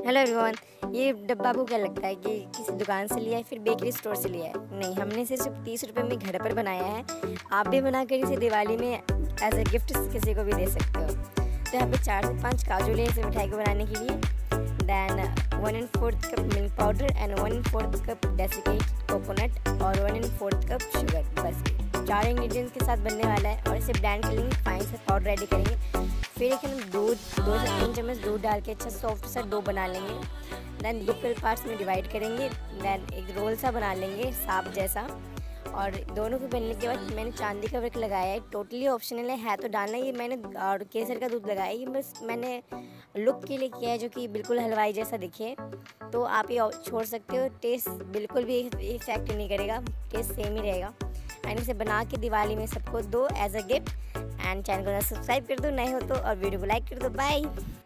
Hello everyone. ये डब्बा आपको क्या लगता है कि किसी दुकान से लिया है फिर बेकरी स्टोर से लिया है? नहीं, हमने सिर्फ 30 रुपये में घर पर बनाया है। आप भी बनाकर इसे दिवाली में एज ए गिफ्ट किसी को भी दे सकते हो। तो यहाँ पे 4 से 5 काजू लिए इसे मिठाई को बनाने के लिए। Then 1 4 cup milk powder and 1 4 cup desiccate coconut और 1 4 कप शुगर। बस 4 इंग्रेडिएंट्स के साथ बनने वाला है और इसे ब्लेंड कर लेंगे, फाइन से पाउडर रेडी करेंगे। फिर एक हम 2 से 3 चम्मच दूध डाल के अच्छा सॉफ्ट सा डो बना लेंगे। दैन इक्वल पार्ट्स में डिवाइड करेंगे। दैन एक रोल सा बना लेंगे सांप जैसा। और दोनों को बनने के बाद मैंने चांदी का वर्क लगाया है। टोटली ऑप्शनल है तो डालना। ये मैंने और केसर का दूध लगाया है। ये बस मैंने लुक के लिए किया है जो कि बिल्कुल हलवाई जैसा दिखे। तो आप ये छोड़ सकते हो। टेस्ट बिल्कुल भी इफेक्ट नहीं करेगा, टेस्ट सेम ही रहेगा। एंड इसे बना के दिवाली में सबको दो as a gift. And channel को सब्सक्राइब कर दो नए हो तो, और वीडियो को लाइक कर दो। बाय।